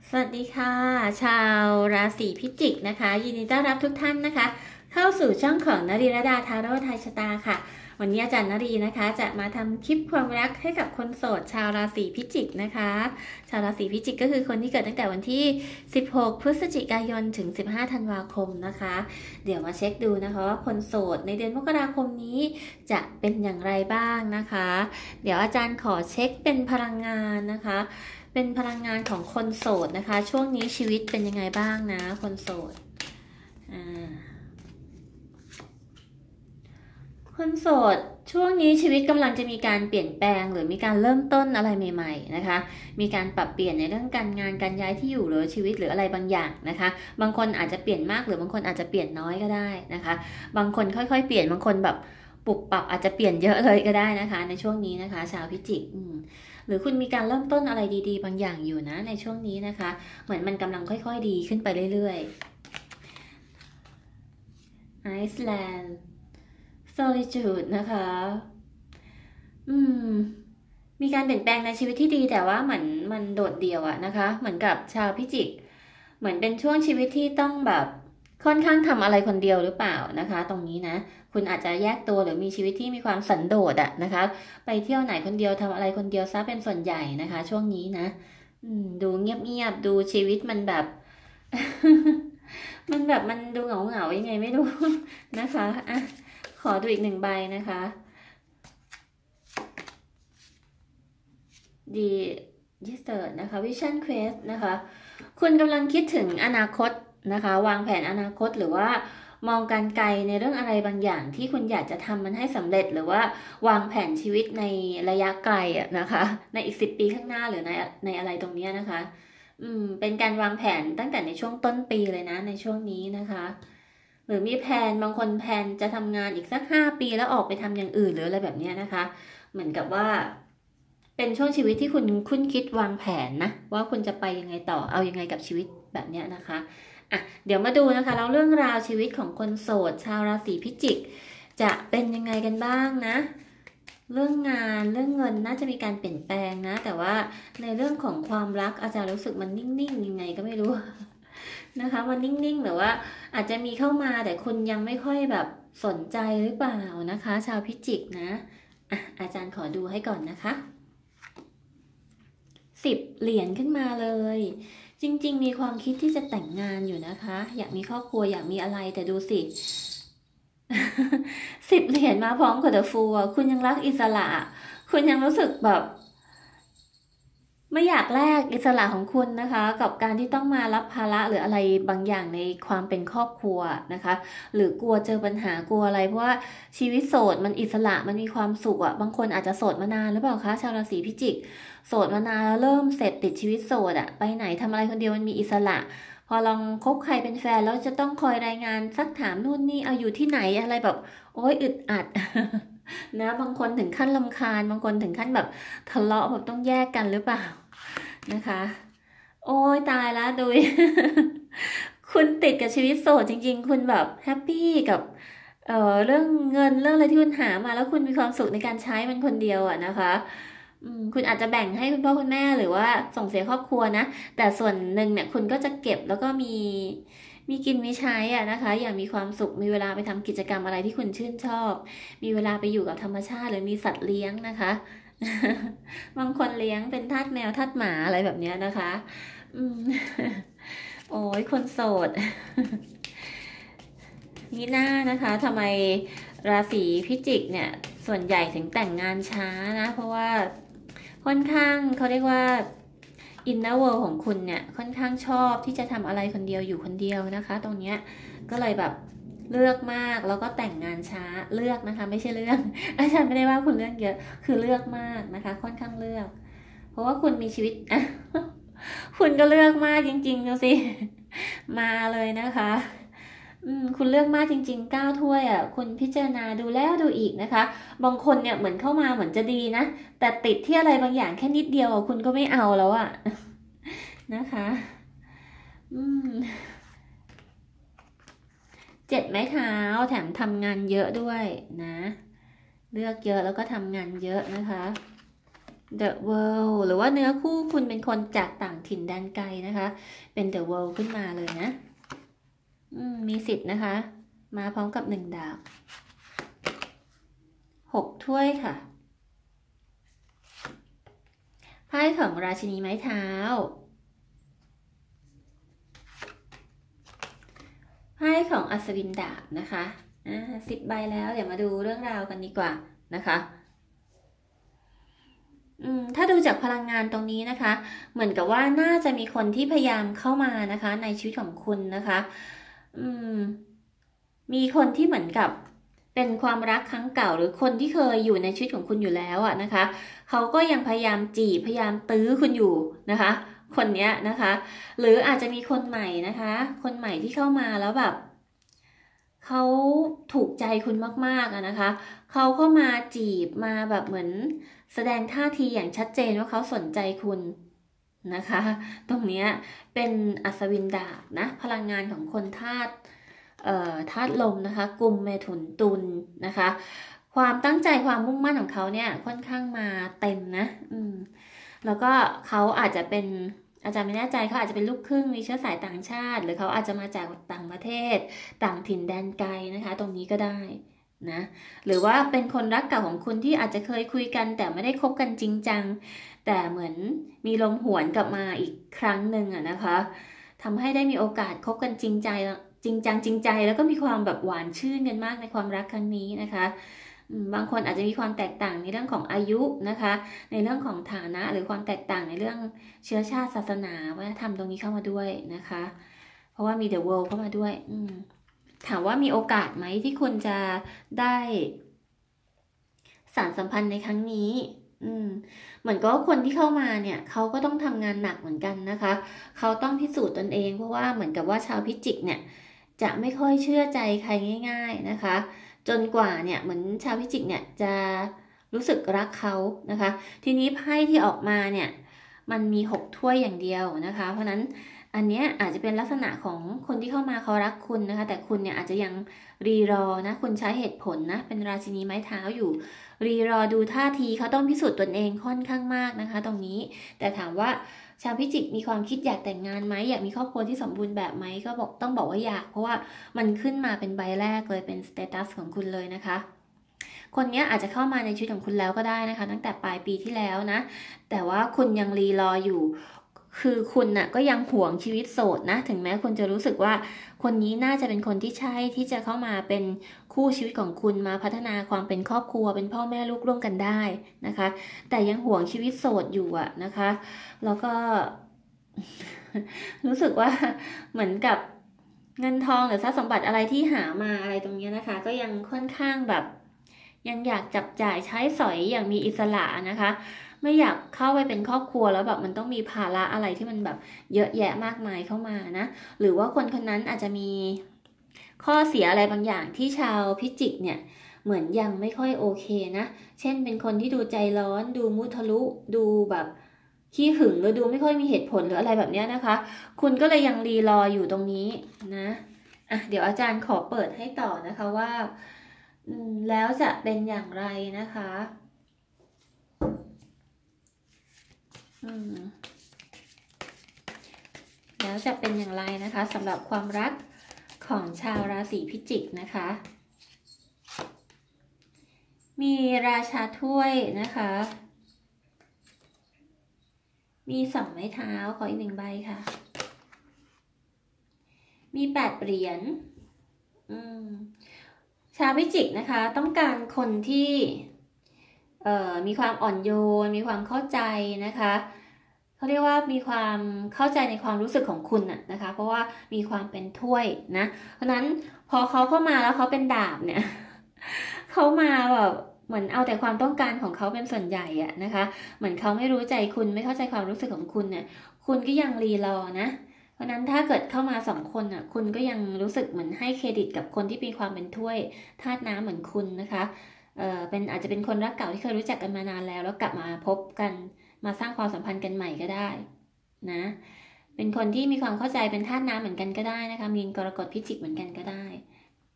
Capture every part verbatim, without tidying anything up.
สวัสดีค่ะชาวราศีพิจิกนะคะยินดีต้อนรับทุกท่านนะคะเข้าสู่ช่องของนรีรดาทาโร่ไทยชะตาค่ะวันนี้อาจารย์นรีนะคะจะมาทำคลิปความรักให้กับคนโสดชาวราศีพิจิกนะคะชาวราศีพิจิกก็คือคนที่เกิดตั้งแต่วันที่สิบหกพฤศจิกายนถึงสิบห้าธันวาคมนะคะเดี๋ยวมาเช็คดูนะคะว่าคนโสดในเดือนมกราคมนี้จะเป็นอย่างไรบ้างนะคะเดี๋ยวอาจารย์ขอเช็คเป็นพลังงานนะคะเป็นพลังงานของคนโสดนะคะช่วงนี้ชีวิตเป็นยังไงบ้างนะคนโสดอ่าคนโสดช่วงนี้ชีวิตกำลังจะมีการเปลี่ยนแปลงหรือมีการเริ่มต้นอะไรใหม่ๆนะคะมีการปรับเปลี่ยนในเรื่องการงานการย้ายที่อยู่หรือชีวิตหรืออะไรบางอย่างนะคะบางคนอาจจะเปลี่ยนมากหรือบางคนอาจจะเปลี่ยนน้อยก็ได้นะคะบางคนค่อยๆเปลี่ยนบางคนแบบปรับปรับอาจจะเปลี่ยนเยอะเลยก็ได้นะคะในช่วงนี้นะคะชาวพิจิกหรือคุณมีการเริ่มต้นอะไรดีๆบางอย่างอยู่นะในช่วงนี้นะคะเหมือนมันกำลังค่อยๆดีขึ้นไปเรื่อยๆไอซ์แลนด์ solitude นะคะอืมมีการเปลี่ยนแปลงในชีวิตที่ดีแต่ว่าเหมือนมันโดดเดี่ยวอะนะคะเหมือนกับชาวพิจิกเหมือนเป็นช่วงชีวิตที่ต้องแบบค่อนข้างทำอะไรคนเดียวหรือเปล่านะคะตรงนี้นะคุณอาจจะแยกตัวหรือมีชีวิตที่มีความสันโดษอะนะคะไปเที่ยวไหนคนเดียวทำอะไรคนเดียวซะเป็นส่วนใหญ่นะคะช่วงนี้นะดูเงียบๆดูชีวิตมันแบบมันแบบมันดูเหงาๆยังไงไม่รู้นะคะอ่ะขอดูอีกหนึ่งใบนะคะดียิสเตอร์นะคะ Vision Quest นะคะคุณกำลังคิดถึงอนาคตนะคะวางแผนอนาคตหรือว่ามองการไกลในเรื่องอะไรบางอย่างที่คุณอยากจะทำมันให้สำเร็จหรือว่าวางแผนชีวิตในระยะไกลอะนะคะในอีกสิบปีข้างหน้าหรือในในอะไรตรงนี้นะคะอืมเป็นการวางแผนตั้งแต่ในช่วงต้นปีเลยนะในช่วงนี้นะคะหรือมีแผนบางคนแผนจะทำงานอีกสักห้าปีแล้วออกไปทำอย่างอื่นหรืออะไรแบบนี้นะคะเหมือนกับว่าเป็นช่วงชีวิตที่คุณคุ้นคิดวางแผนนะว่าคุณจะไปยังไงต่อเอายังไงกับชีวิตแบบนี้นะคะอ่ะเดี๋ยวมาดูนะคะแล้วเรื่องราวชีวิตของคนโสดชาวราศีพิจิกจะเป็นยังไงกันบ้างนะเรื่องงานเรื่องเงินน่าจะมีการเปลี่ยนแปลงนะแต่ว่าในเรื่องของความรักอาจารย์รู้สึกมันนิ่งๆยังไงก็ไม่รู้นะคะมันนิ่งๆหรือว่าอาจจะมีเข้ามาแต่คุณยังไม่ค่อยแบบสนใจหรือเปล่านะคะชาวพิจิกนะอ่ะอาจารย์ขอดูให้ก่อนนะคะสิบเหรียญขึ้นมาเลยจริงๆมีความคิดที่จะแต่งงานอยู่นะคะอยากมีครอบครัวอยากมีอะไรแต่ดูสิสิบเหรียญมาพร้อมกับเดอะฟูลคุณยังรักอิสระคุณยังรู้สึกแบบไม่อยากแลกอิสระของคุณนะคะกับการที่ต้องมารับภาระหรืออะไรบางอย่างในความเป็นครอบครัวนะคะหรือกลัวเจอปัญหากลัวอะไรเพราะว่าชีวิตโสดมันอิสระมันมีความสุขอะบางคนอาจจะโสดมานานหรือเปล่าคะชาวราศีพิจิกโสดมานานแล้วเริ่มเสพติดชีวิตโสดอะไปไหนทำอะไรคนเดียวมันมีอิสระพอลองคบใครเป็นแฟนแล้วจะต้องคอยรายงานซักถามนู่นนี่เอาอยู่ที่ไหนอะไรแบบโอ๊ยอึดอัดนะบางคนถึงขั้นรำคาญบางคนถึงขั้นแบบทะเลาะแบบต้องแยกกันหรือเปล่านะคะโอ้ยตายแล้วดุยคุณติดกับชีวิตโสดจริงๆคุณแบบแฮปปี้กับเอ่อเรื่องเงินเรื่องอะไรที่คุณหามาแล้วคุณมีความสุขในการใช้มันคนเดียวอะนะคะอืมคุณอาจจะแบ่งให้คุณพ่อคุณแม่หรือว่าส่งเสียครอบครัวนะแต่ส่วนหนึ่งเนี่ยคุณก็จะเก็บแล้วก็มีมีกินมีใช้อะนะคะอย่างมีความสุขมีเวลาไปทำกิจกรรมอะไรที่คุณชื่นชอบมีเวลาไปอยู่กับธรรมชาติหรือมีสัตว์เลี้ยงนะคะบางคนเลี้ยงเป็นทาสแมวทาสหมาอะไรแบบนี้นะคะอืมโอ้ยคนโสดนี่น่านะคะทำไมราศีพิจิกเนี่ยส่วนใหญ่ถึงแต่งงานช้านะเพราะว่าค่อนข้างเขาเรียกว่าอินเนอร์เวิลด์ของคุณเนี่ยค่อนข้างชอบที่จะทำอะไรคนเดียวอยู่คนเดียวนะคะตรงเนี้ยก็เลยแบบเลือกมากแล้วก็แต่งงานช้าเลือกนะคะไม่ใช่เรื่องอาจารย์ไม่ได้ว่าคุณเลือกเยอะคือเลือกมากนะคะค่อนข้างเลือกเพราะว่าคุณมีชีวิตคุณก็เลือกมากจริงๆดูสิมาเลยนะคะอืมคุณเลือกมากจริงๆเก้าถ้วยอ่ะคุณพิจารณาดูแล้วดูอีกนะคะบางคนเนี่ยเหมือนเข้ามาเหมือนจะดีนะแต่ติดที่อะไรบางอย่างแค่นิดเดียวคุณก็ไม่เอาแล้วอ่ะนะคะอืมเจ็ดไม้เท้าแถมทำงานเยอะด้วยนะเลือกเยอะแล้วก็ทำงานเยอะนะคะ The World หรือว่าเนื้อคู่คุณเป็นคนจากต่างถิ่นแดนไกลนะคะเป็น The World ขึ้นมาเลยนะมีสิทธิ์นะคะมาพร้อมกับหนึ่งดาบหกถ้วยค่ะไพ่ของราชินีไม้เท้าไพ่ของอัศวินดาบนะคะอ่าสิบใบแล้วเดี๋ยวมาดูเรื่องราวกันดีกว่านะคะอืมถ้าดูจากพลังงานตรงนี้นะคะเหมือนกับว่าน่าจะมีคนที่พยายามเข้ามานะคะในชีวิตของคุณนะคะอืมมีคนที่เหมือนกับเป็นความรักครั้งเก่าหรือคนที่เคยอยู่ในชีวิตของคุณอยู่แล้วอะนะคะเขาก็ยังพยายามจีบพยายามตื้อคุณอยู่นะคะคนนี้นะคะหรืออาจจะมีคนใหม่นะคะคนใหม่ที่เข้ามาแล้วแบบเขาถูกใจคุณมากๆอะนะคะเขาก็มาจีบมาแบบเหมือนแสดงท่าทีอย่างชัดเจนว่าเขาสนใจคุณนะคะตรงนี้เป็นอัศวินดาบนะพลังงานของคนธาตุเอ่อธาตุลมนะคะกุมเมถุนตุลนะคะความตั้งใจความมุ่งมั่นของเขาเนี่ยค่อนข้างมาเต็มนะอืมแล้วก็เขาอาจจะเป็นอาจารย์ไม่แน่ใจเขาอาจจะเป็นลูกครึ่งมีเชื้อสายต่างชาติหรือเขาอาจจะมาจากต่างประเทศต่างถิ่นแดนไกลนะคะตรงนี้ก็ได้นะหรือว่าเป็นคนรักเก่าของคุณที่อาจจะเคยคุยกันแต่ไม่ได้คบกันจริงจังแต่เหมือนมีลมหวนกลับมาอีกครั้งหนึ่งอะนะคะทำให้ได้มีโอกาสคบกันจริงใจจริงจังจริงใจแล้วก็มีความแบบหวานชื่นกันมากในความรักครั้งนี้นะคะบางคนอาจจะมีความแตกต่างในเรื่องของอายุนะคะในเรื่องของฐานะหรือความแตกต่างในเรื่องเชื้อชาติศาสนาวัฒนธรรมตรงนี้เข้ามาด้วยนะคะเพราะว่ามี The World เข้ามาด้วยถามว่ามีโอกาสไหมที่คุณจะได้สานสัมพันธ์ในครั้งนี้อืมเหมือนก็คนที่เข้ามาเนี่ยเขาก็ต้องทำงานหนักเหมือนกันนะคะเขาต้องพิสูจน์ตนเองเพราะว่าเหมือนกับว่าชาวพิจิกเนี่ยจะไม่ค่อยเชื่อใจใครง่ายๆนะคะจนกว่าเนี่ยเหมือนชาวพิจิกเนี่ยจะรู้สึกรักเขานะคะทีนี้ไพ่ที่ออกมาเนี่ยมันมีหกถ้วยอย่างเดียวนะคะเพราะนั้นอันนี้อาจจะเป็นลักษณะของคนที่เข้ามาเขารักคุณนะคะแต่คุณเนี่ยอาจจะยังรีรอนะคุณใช้เหตุผลนะเป็นราชินีไม้เท้าอยู่รีรอดูท่าทีเขาต้องพิสูจน์ตนเองค่อนข้างมากนะคะตรงนี้แต่ถามว่าชาวพิจิกมีความคิดอยากแต่งงานไหมอยากมีครอบครัวที่สมบูรณ์แบบไหมก็บอกต้องบอกว่าอยากเพราะว่ามันขึ้นมาเป็นใบแรกเลยเป็นสเตตัสของคุณเลยนะคะคนนี้อาจจะเข้ามาในชีวิตของคุณแล้วก็ได้นะคะตั้งแต่ปลายปีที่แล้วนะแต่ว่าคุณยังรีรออยู่คือคุณน่ะก็ยังหวงชีวิตโสดนะถึงแม้คุณจะรู้สึกว่าคนนี้น่าจะเป็นคนที่ใช่ที่จะเข้ามาเป็นคู่ชีวิตของคุณมาพัฒนาความเป็นครอบครัวเป็นพ่อแม่ลูกร่วมกันได้นะคะแต่ยังหวงชีวิตโสดอยู่อะนะคะแล้วก็ รู้สึกว่าเหมือนกับเงินทองหรือทรัพย์สมบัติอะไรที่หามาอะไรตรงนี้นะคะก็ยังค่อนข้างแบบยังอยากจับจ่ายใช้สอยอย่างมีอิสระนะคะไม่อยากเข้าไปเป็นครอบครัวแล้วแบบมันต้องมีภาระอะไรที่มันแบบเยอะแยะมากมายเข้ามานะหรือว่าคนคนนั้นอาจจะมีข้อเสียอะไรบางอย่างที่ชาวพิจิกเนี่ยเหมือนยังไม่ค่อยโอเคนะเช่นเป็นคนที่ดูใจร้อนดูมุทะลุดูแบบขี้หึงหรือดูไม่ค่อยมีเหตุผลหรืออะไรแบบนี้นะคะคุณก็เลยยังรีรออยู่ตรงนี้นะอ่ะเดี๋ยวอาจารย์ขอเปิดให้ต่อนะคะว่าแล้วจะเป็นอย่างไรนะคะแล้วจะเป็นอย่างไรนะคะสำหรับความรักของชาวราศีพิจิกนะคะมีราชาถ้วยนะคะมีสองไม้เท้าขออีกหนึ่งใบค่ะมีแปดเหรียญชาวพิจิกนะคะต้องการคนที่มีความอ่อนโยนมีความเข้าใจนะคะเขาเรียกว่ามีความเข้าใจในความรู้สึกของคุณน่ะนะคะเพราะว่ามีความเป็นถ้วยนะเพราะนั้นพอเขาเข้ามาแล้วเขาเป็นดาบเนี่ยเขามาแบบเหมือนเอาแต่ความต้องการของเขาเป็นส่วนใหญ่อะนะคะเหมือนเขาไม่รู้ใจคุณไม่เข้าใจความรู้สึกของคุณเนี่ยคุณก็ยังรีรอนะเพราะนั้นถ้าเกิดเข้ามาสองคนอ่ะคุณก็ยังรู้สึกเหมือนให้เครดิตกับคนที่มีความเป็นถ้วยธาตุน้ำเหมือนคุณนะคะเอ่อเป็นอาจจะเป็นคนรักเก่าที่เคยรู้จักกันมานานแล้วแล้วกลับมาพบกันมาสร้างความสัมพันธ์กันใหม่ก็ได้นะเป็นคนที่มีความเข้าใจเป็นธาตุน้ำเหมือนกันก็ได้นะคะมีนกรกฎพิจิกเหมือนกันก็ได้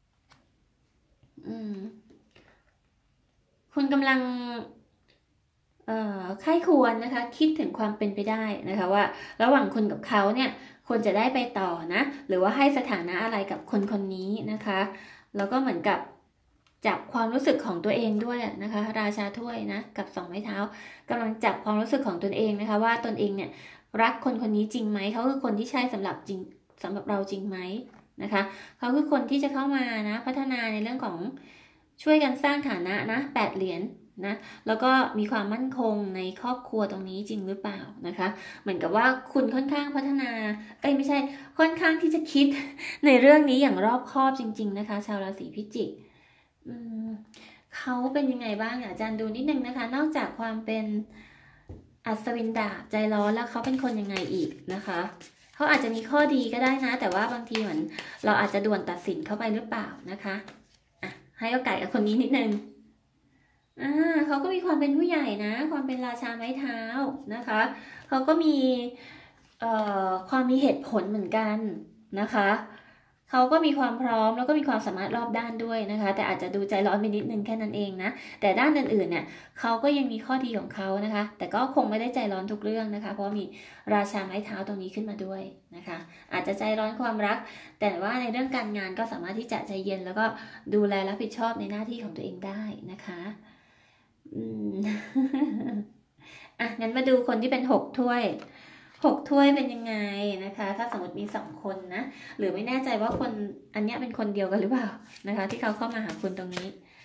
อืมคุณกำลังเอ่อใคร่ควรนะคะคิดถึงความเป็นไปได้นะคะว่าระหว่างคุณกับเขาเนี่ยควรจะได้ไปต่อนะหรือว่าให้สถานะอะไรกับคนคนนี้นะคะแล้วก็เหมือนกับจับความรู้สึกของตัวเองด้วยนะคะราชาถ้วยนะกับสองไม้เท้ากำลังจับความรู้สึกของตนเองนะคะว่าตนเองเนี่ยรักคนคนนี้จริงไหมเขาคือคนที่ใช่สำหรับจริงสำหรับเราจริงไหมนะคะเขาคือคนที่จะเข้ามานะพัฒนาในเรื่องของช่วยกันสร้างฐานะนะแปดเหรียญนะแล้วก็มีความมั่นคงในครอบครัวตรงนี้จริงหรือเปล่านะคะเหมือนกับว่าคุณค่อนข้างพัฒนาเอ้ยไม่ใช่ค่อนข้างที่จะคิดในเรื่องนี้อย่างรอบคอบจริงๆนะคะชาวราศีพิจิกเขาเป็นยังไงบ้างอาจารย์ดูนิดนึงนะคะนอกจากความเป็นอัศวินดาบใจร้อนแล้วเขาเป็นคนยังไงอีกนะคะเขาอาจจะมีข้อดีก็ได้นะแต่ว่าบางทีเหมือนเราอาจจะด่วนตัดสินเข้าไปหรือเปล่านะคะอ่ะให้โอกาสกับคนนี้นิดนึงอ่าเขาก็มีความเป็นผู้ใหญ่นะความเป็นราชาไม้เท้านะคะเขาก็มีเอ่อความมีเหตุผลเหมือนกันนะคะเขาก็มีความพร้อมแล้วก็มีความสามารถรอบด้านด้วยนะคะแต่อาจจะดูใจร้อนไปนิดนึงแค่นั้นเองนะแต่ด้านอื่นๆเนี่ยเขาก็ยังมีข้อดีของเขานะคะแต่ก็คงไม่ได้ใจร้อนทุกเรื่องนะคะเพราะมีราชาไม้เท้าตรงนี้ขึ้นมาด้วยนะคะอาจจะใจร้อนความรักแต่ว่าในเรื่องการงานก็สามารถที่จะใจเย็นแล้วก็ดูแลรับผิดชอบในหน้าที่ของตัวเองได้นะคะอืม อ่ะงั้นมาดูคนที่เป็นหกถ้วยหกถ้วยเป็นยังไงนะคะถ้าสมมติมีสองคนนะหรือไม่แน่ใจว่าคนอันนี้เป็นคนเดียวกันหรือเปล่านะคะที่เขาเข้ามาหาคุณตรงนี้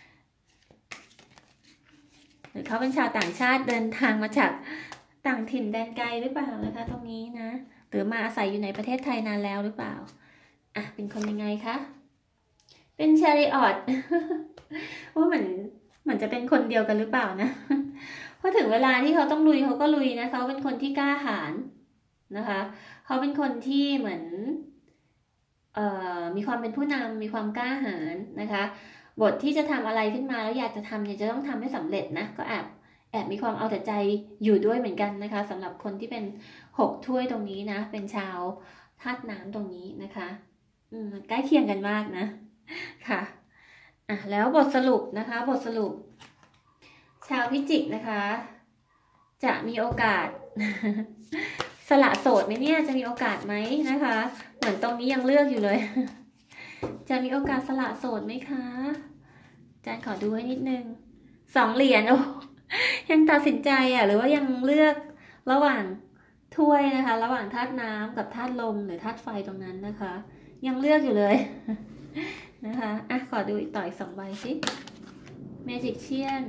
หรือเขาเป็นชาวต่างชาติเดินทางมาจากต่างถิ่นแดนไกลหรือเปล่านะคะตรงนี้นะหรือมาอาศัยอยู่ในประเทศไทยนานแล้วหรือเปล่าอ่ะเป็นคนยังไงคะเป็นชาริออต ว่าเหมือนเหมือนจะเป็นคนเดียวกันหรือเปล่านะพอถึงเวลาที่เขาต้องลุยเขาก็ลุยนะเขาเป็นคนที่กล้าหาญนะคะเขาเป็นคนที่เหมือนเอ่อมีความเป็นผู้นำมีความกล้าหาญนะคะบทที่จะทำอะไรขึ้นมาแล้วอยากจะทำเนี่ยจะต้องทำให้สำเร็จนะก็แอบแอบมีความเอาแต่ใจอยู่ด้วยเหมือนกันนะคะสำหรับคนที่เป็นหกถ้วยตรงนี้นะเป็นชาวธาตุน้ำตรงนี้นะคะอืมใกล้เคียงกันมากนะค่ะอ่ะแล้วบทสรุปนะคะบทสรุปชาวพิจิกนะคะ จะมีโอกาส สละโสดไหมเนี่ยจะมีโอกาสไหมนะคะ เหมือนตรงนี้ยังเลือกอยู่เลย จะมีโอกาสสละโสดไหมคะอาจารย์ขอดูให้นิดนึงสองเหรียญโอ้ยังตัดสินใจอ่ะหรือว่ายังเลือกระหว่างถ้วยนะคะ ระหว่างธาตุน้ำกับธาตุลมหรือธาตุไฟตรงนั้นนะคะ ยังเลือกอยู่เลย นะคะอ่ะขอดูอีกต่ออีกสองใบสิเมจิกเชียน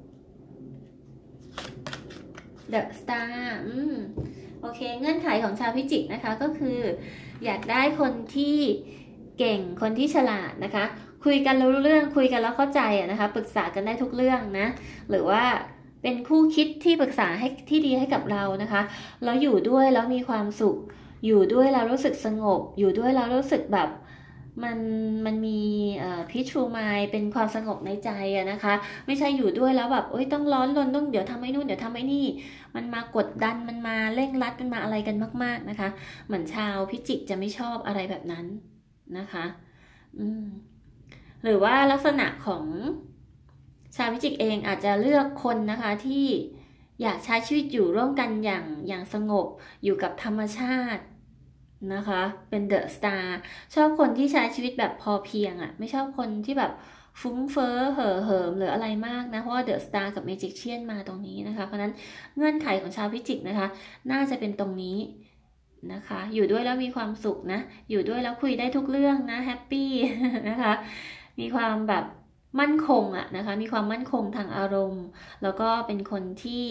เดอะสตาร์อืมโอเคเงื่อนไขของชาวพิจิกนะคะก็คืออยากได้คนที่เก่งคนที่ฉลาดนะคะคุยกันรู้เรื่องคุยกันแล้วเข้าใจอะนะคะปรึกษากันได้ทุกเรื่องนะหรือว่าเป็นคู่คิดที่ปรึกษาให้ที่ดีให้กับเรานะคะแล้วอยู่ด้วยแล้วมีความสุขอยู่ด้วยแล้วรู้สึกสงบอยู่ด้วยแล้วรู้สึกแบบมันมันมีเอ่อ peaceful mind เป็นความสงบในใจอะนะคะไม่ใช่อยู่ด้วยแล้วแบบโอ๊ยต้องร้อนรนต้องเดี๋ยวทำให้นู่นเดี๋ยวทำให้นี่มันมากดดันมันมาเร่งรัดมันมาอะไรกันมากๆนะคะเหมือนชาวพิจิกจะไม่ชอบอะไรแบบนั้นนะคะอืมหรือว่าลักษณะของชาวพิจิกเองอาจจะเลือกคนนะคะที่อยากใช้ชีวิตอยู่ร่วมกันอย่างอย่างสงบอยู่กับธรรมชาตินะคะเป็นเดอะสตาร์ชอบคนที่ใช้ชีวิตแบบพอเพียงอะ่ะไม่ชอบคนที่แบบฟุ้งเฟ้อเห่อเหิมหรืออะไรมากนะเพราะว่าเดอะสตาร์กับเมจิกเชียนมาตรงนี้นะคะเพราะนั้นเงื่อนไขของชาวพิจิกนะคะน่าจะเป็นตรงนี้นะคะอยู่ด้วยแล้วมีความสุขนะอยู่ด้วยแล้วคุยได้ทุกเรื่องนะแฮปปี้นะคะมีความแบบมั่นคงอะนะคะมีความมั่นคงทางอารมณ์แล้วก็เป็นคนที่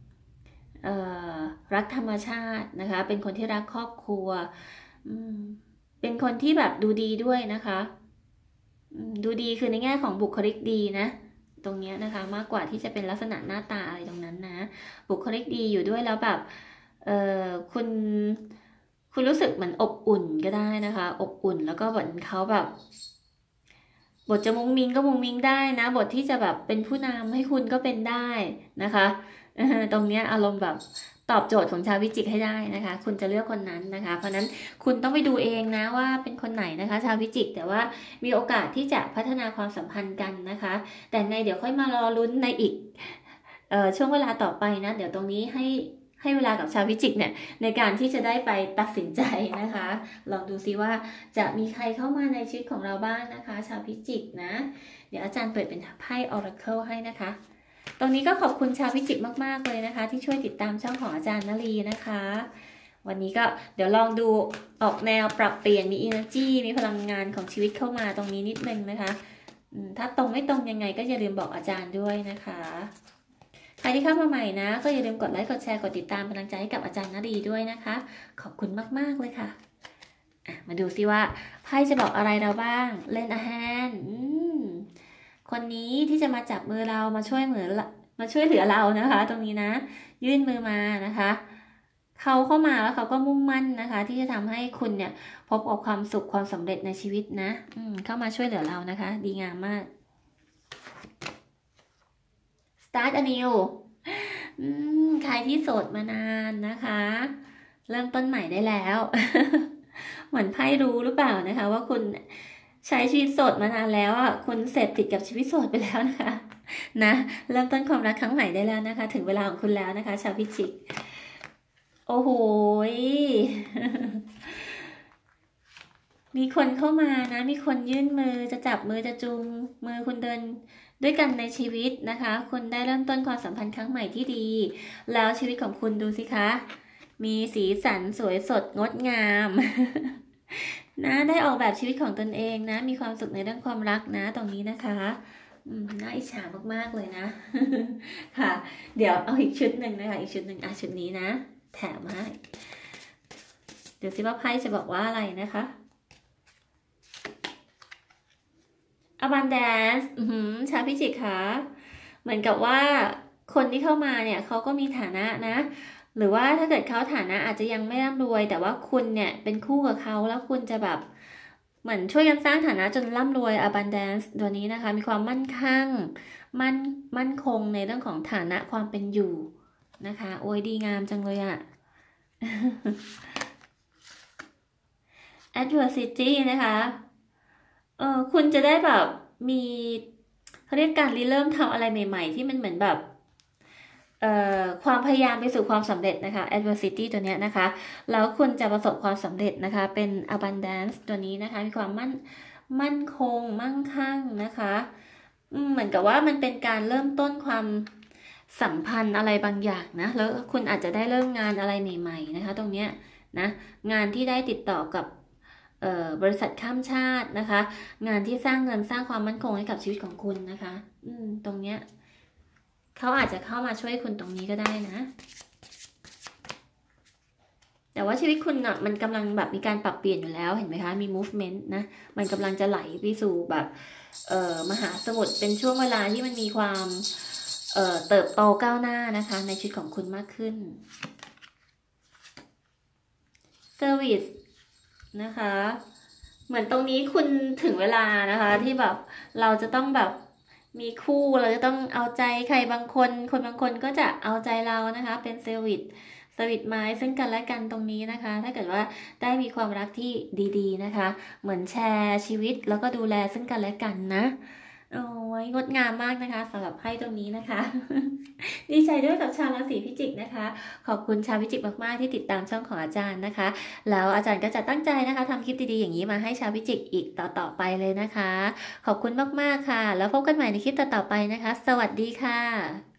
รักธรรมชาตินะคะเป็นคนที่รักครอบครัวเป็นคนที่แบบดูดีด้วยนะคะดูดีคือในแง่ของบุคลิกดีนะตรงนี้นะคะมากกว่าที่จะเป็นลักษณะหน้าตาอะไรตรงนั้นนะบุคลิกดีอยู่ด้วยแล้วแบบเออคุณคุณรู้สึกเหมือนอบอุ่นก็ได้นะคะอบอุ่นแล้วก็เหมือนเขาแบบบทจะมุ้งมิ้งก็มุ้งมิ้งได้นะบทที่จะแบบเป็นผู้นำให้คุณก็เป็นได้นะคะตรงนี้อารมณ์แบบตอบโจทย์ของชาวพิจิกให้ได้นะคะคุณจะเลือกคนนั้นนะคะเพราะนั้นคุณต้องไปดูเองนะว่าเป็นคนไหนนะคะชาวพิจิกแต่ว่ามีโอกาสที่จะพัฒนาความสัมพันธ์กันนะคะแต่ไงเดี๋ยวค่อยมารอลุ้นในอีกเอ่อช่วงเวลาต่อไปนะเดี๋ยวตรงนี้ให้ให้เวลากับชาวพิจิกเนี่ยในการที่จะได้ไปตัดสินใจนะคะลองดูซิว่าจะมีใครเข้ามาในชีวิตของเราบ้างนะคะชาวพิจิกนะเดี๋ยวอาจารย์เปิดเป็นไพ่ Oracle ให้นะคะตรงนี้ก็ขอบคุณชาวพิจิกมากๆเลยนะคะที่ช่วยติดตามช่องของอาจารย์นลีนะคะวันนี้ก็เดี๋ยวลองดูออกแนวปรับเปลี่ยนมี energy มีพลังงานของชีวิตเข้ามาตรงนี้นิดนึงนะคะถ้าตรงไม่ตรงยังไงก็อย่าลืมบอกอาจารย์ด้วยนะคะใครที่เข้ามาใหม่นะก็อย่าลืมกดไลค์กดแชร์กดติดตามเป็นกำลังใจให้กับอาจารย์นลีด้วยนะคะขอบคุณมากๆเลยค่ะมาดูซิว่าไพ่จะบอกอะไรเราบ้างเล่นอาหารคนนี้ที่จะมาจับมือเรามาช่วยเหมือมาช่วยเหลือเรานะคะตรงนี้นะยื่นมือมานะคะเขาเข้ามาแล้วเขาก็มุ่งมั่นนะคะที่จะทำให้คุณเนี่ยพบกับความสุขความสำเร็จในชีวิตนะเข้ามาช่วยเหลือเรานะคะดีงามมาก start anew ใครที่โสดมานานนะคะเริ่มต้นใหม่ได้แล้ว เหมือนไพ่รู้หรือเปล่านะคะว่าคุณใช้ชีวิตโสดมานานแล้วอ่ะคุณเสพติดกับชีวิตโสดไปแล้วนะคะนะเริ่มต้นความรักครั้งใหม่ได้แล้วนะคะถึงเวลาของคุณแล้วนะคะชาวพิจิกโอ้โหมีคนเข้ามานะมีคนยื่นมือจะจับมือจะจูงมือคุณเดินด้วยกันในชีวิตนะคะคุณได้เริ่มต้นความสัมพันธ์ครั้งใหม่ที่ดีแล้วชีวิตของคุณดูสิคะมีสีสันสวยสดงดงามนะได้ออกแบบชีวิตของตนเองนะมีความสุขในเรื่องความรักนะตรงนี้นะคะน่าอิจฉามากๆเลยนะค่ะเดี๋ยวเอาอีกชุดหนึ่งนะคะอีกชุดหนึ่งอ่ะชุดนี้นะแถมให้เดี๋ยวสิว่าไพ่จะบอกว่าอะไรนะคะ abundance ชาวพิจิกค่ะเหมือนกับว่าคนที่เข้ามาเนี่ยเขาก็มีฐานะนะหรือว่าถ้าเกิดเขาฐานะอาจจะยังไม่ร่ำรวยแต่ว่าคุณเนี่ยเป็นคู่กับเขาแล้วคุณจะแบบเหมือนช่วยกันสร้างฐานะจนร่ำรวย abundance ตัวนี้นะคะมีความมั่นคงมั่นมั่นคงในเรื่องของฐานะความเป็นอยู่นะคะโอ้ยดีงามจังเลยอะ adversity นะคะเออคุณจะได้แบบมีเขาเรียกการริเริ่มทำอะไรใหม่ๆที่มันเหมือนแบบเอ่อความพยายามไปสู่ความสำเร็จนะคะ adversity ตัวนี้นะคะแล้วคุณจะประสบความสำเร็จนะคะเป็น abundance ตัวนี้นะคะมีความมั่นมั่นคงมั่งคั่งนะคะเหมือนกับว่ามันเป็นการเริ่มต้นความสัมพันธ์อะไรบางอย่างนะแล้วคุณอาจจะได้เริ่มงานอะไรใหม่ๆนะคะตรงเนี้ยนะงานที่ได้ติดต่อกับบริษัทข้ามชาตินะคะงานที่สร้างเงินสร้างความมั่นคงให้กับชีวิตของคุณนะคะอืมตรงเนี้ยเขาอาจจะเข้ามาช่วยคุณตรงนี้ก็ได้นะแต่ว่าชีวิตคุณอ่ะมันกำลังแบบมีการปรับเปลี่ยนอยู่แล้วเห็นไหมคะมี movement นะมันกำลังจะไหลไปสู่แบบเอ่อมหาสมุทรเป็นช่วงเวลาที่มันมีความเอ่อเติบโตก้าวหน้านะคะในชีวิตของคุณมากขึ้น serviceนะคะเหมือนตรงนี้คุณถึงเวลานะคะที่แบบเราจะต้องแบบมีคู่เราจะต้องเอาใจใครบางคนคนบางคนก็จะเอาใจเรานะคะเป็นเซอร์วิสเซอร์วิสไม้ซึ่งกันและกันตรงนี้นะคะถ้าเกิดว่าได้มีความรักที่ดีๆนะคะเหมือนแชร์ชีวิตแล้วก็ดูแลซึ่งกันและกันนะโอ้ยงดงามมากนะคะสำหรับไพ่ตรงนี้นะคะ ดีใจด้วยกับชาวราศีพิจิกนะคะขอบคุณชาวพิจิกมากๆที่ติดตามช่องของอาจารย์นะคะแล้วอาจารย์ก็จะตั้งใจนะคะทำคลิปดีๆอย่างนี้มาให้ชาวพิจิกอีกต่อๆไปเลยนะคะขอบคุณมากๆค่ะแล้วพบกันใหม่ในคลิปต่อๆไปนะคะสวัสดีค่ะ